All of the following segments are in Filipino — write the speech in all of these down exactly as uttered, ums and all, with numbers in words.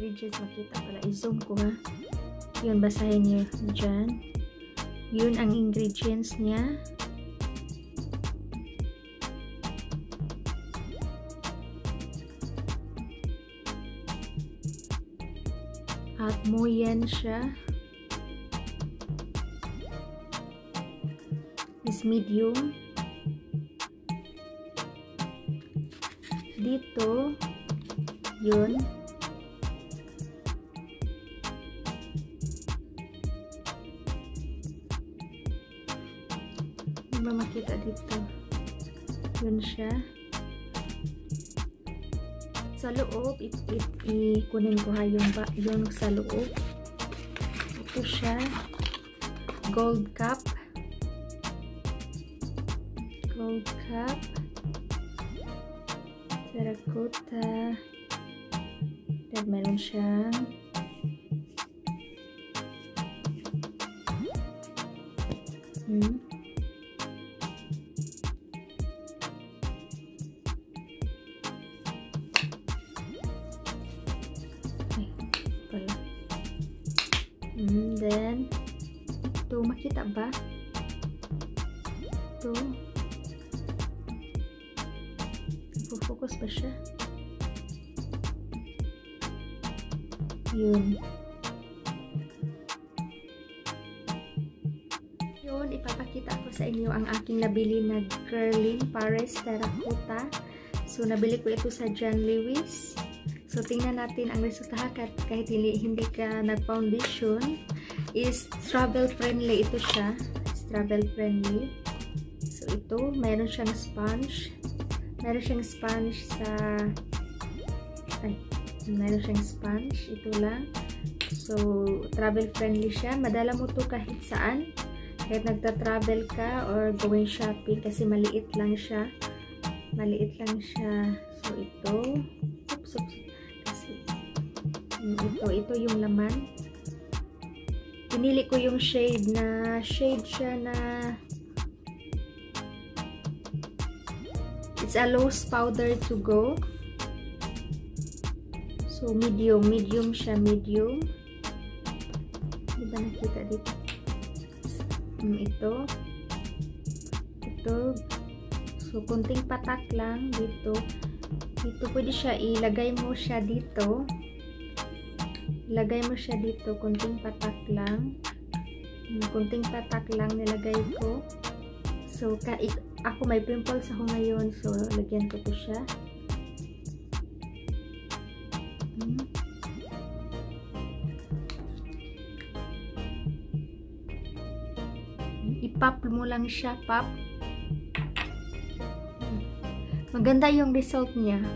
ingredients makita pala. I-zoom ko ha. Yun, basahin niyo dyan. Yun ang ingredients niya. At moyen siya. Is medium. Dito, yun. Hindi ba makita dito? Yun siya. Sa loob, ikunin ko ha yung, ba, yung sa loob. Ito siya. Gold cup. Gold cup. Terracotta. Dan meron siyang hmm. Ay, pala. Hmm, then ito, makita ba? Ito. Focus ba siya? Yun. Yun, ipapakita ko sa inyo ang aking nabili na curling Paris terracotta. So, nabili ko ito sa John Lewis. So, tingnan natin ang resulta kahit, kahit hindi, hindi ka nag-foundation. Is travel friendly ito siya. Is travel friendly. So, ito, mayroon siyang sponge. Meron siyang sponge sa ay, meron siyang sponge. Ito lang. So, travel friendly siya. Madala mo to kahit saan. Kahit nagta-travel ka or going shopping kasi maliit lang siya. Maliit lang siya. So, ito. Oops, oops. Kasi, ito, ito yung laman. Pinili ko yung shade na, shade siya na it's a loose powder to go. So, medium. Medium siya. Medium. Di ba nakita dito? Um, ito. Ito. So, kunting patak lang dito. Dito pwede siya. Ilagay mo siya dito. Ilagay mo siya dito. Kunting patak lang. Kunting patak lang nilagay ko. So, ka ako may pimples ako ngayon, so lagyan ko to siya. Hmm. I-pop mo lang siya, pop. Maganda yung result niya.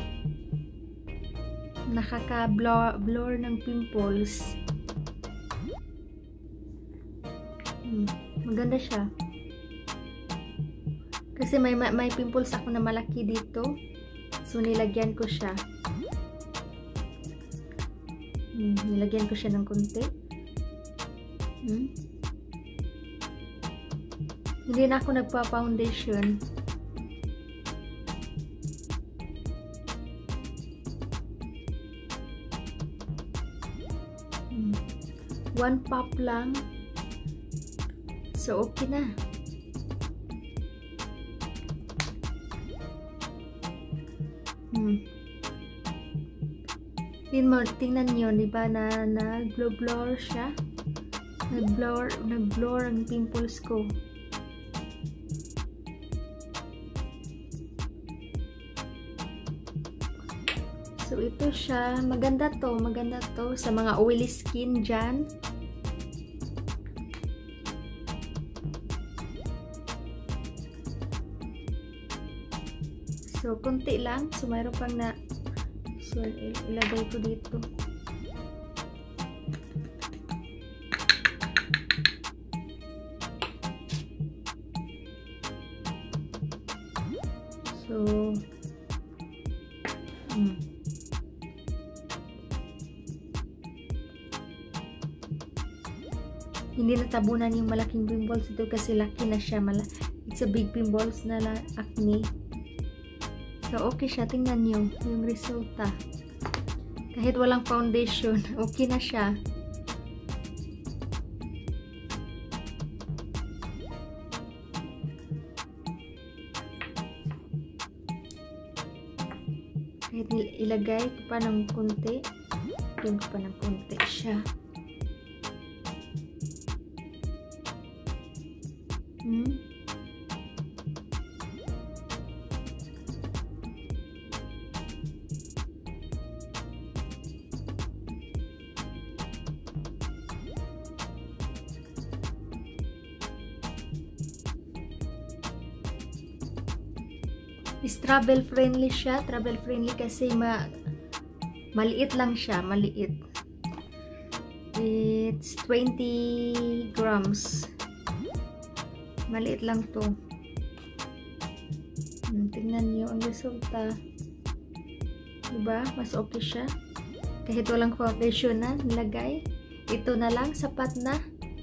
Nakaka-blur blur ng pimples. Hmm. Maganda siya. Kasi may, may pimples ako na malaki dito. So, nilagyan ko siya. Hmm, nilagyan ko siya ng konti. Hmm. Hindi na ako nagpa-foundation. Hmm. One pop lang. So, okay na. Hmm. Tingnan nyo, di ba na nag-blur siya? Nag-blur, nag-blur ang pimples ko. So, ito siya. Maganda to. Maganda to sa mga oily skin dyan. So, konti lang. So, mayroon pang na so, il ilagay ko dito. So, hmm. Hindi natabunan yung malaking pimples ito kasi laki na siya. Mala It's a big pimples na acne. So, okay siya. Tingnan nyo yung resulta. Kahit walang foundation, okay na siya. Kahit ilagay ko pa ng konti, ilagay ko pa ng konti siya. Hmm? Is travel friendly siya, travel friendly kasi ma maliit lang siya, maliit. It's twenty grams. Maliit lang to. Hmm, tingnan niyo ang resulta. Diba? Mas okay siya. Kahit walang foundation na nilagay. Ito na lang, sapat na.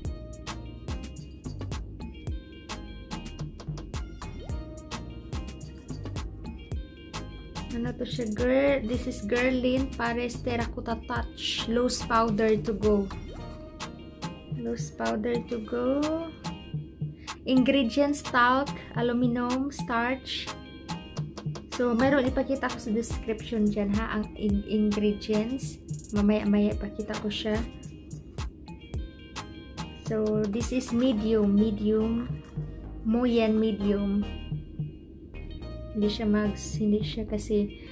Ano to siya? Girl, this is Guerlain Paris Terracotta Touch Loose Powder to go. Loose powder to go. Ingredients: talc, aluminum, starch. So, meron ipakita ko sa description dyan ha, ang in ingredients. Mamaya-maya ipakita ko siya. So, this is medium, medium, moyen medium. Hindi siya mags, hindi siya kasi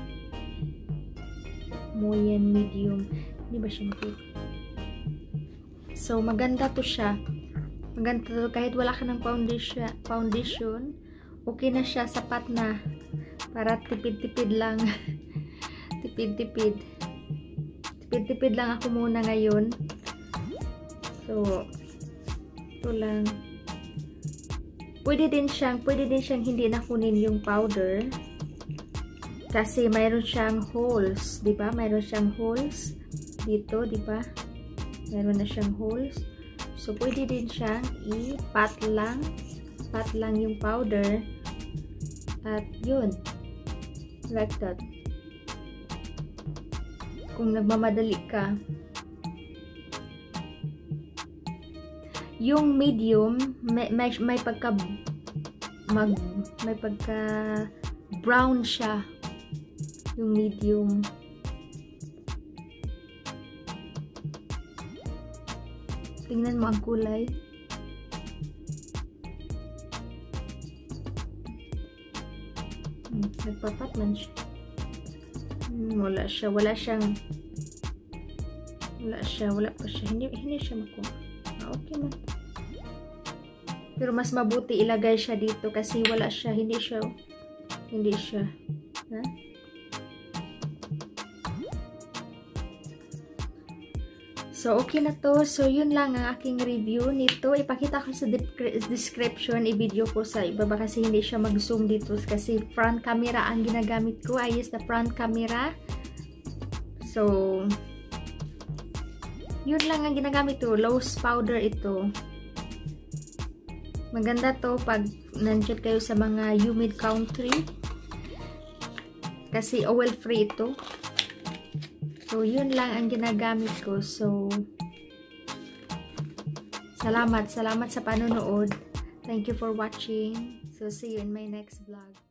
moyen medium. Hindi ba siya makita? So, maganda to siya. Maganda to kahit wala ka ng foundation, foundation, okay na siya, sapat na. Para tipid-tipid lang. Tipid-tipid. Tipid-tipid lang ako muna ngayon. So, ito lang. Pwede din siyang, pwede din siyang hindi nakunin yung powder. Kasi mayroon siyang holes, di ba? Mayroon siyang holes dito, di ba? Mayroon na siyang holes. So, pwede din siyang i-pat lang. Pat lang yung powder. At yun. Like that. Kung nagmamadali ka. Yung medium, may, may, may pagka mag, may pagka brown siya. Yung medium. Tingnan mo ang kulay. Hmm, nagpapat man siya. Hmm, wala siya. Wala siyang wala siya. Wala pa siya. Hindi, hindi siya makuha. Ah, okay man. Pero mas mabuti ilagay siya dito kasi wala siya. Hindi siya. Hindi siya. Ha? So, okay na to. So, yun lang ang aking review nito. Ipakita ko sa description. I-video ko sa ibaba kasi hindi siya mag-zoom dito. Kasi front camera ang ginagamit ko. I use the front camera. So, yun lang ang ginagamit ko. Loose powder ito. Maganda to pag nandiyan kayo sa mga humid country. Kasi oil-free ito. So, yun lang ang ginagamit ko. So, salamat. Salamat sa panonood. Thank you for watching. So, see you in my next vlog.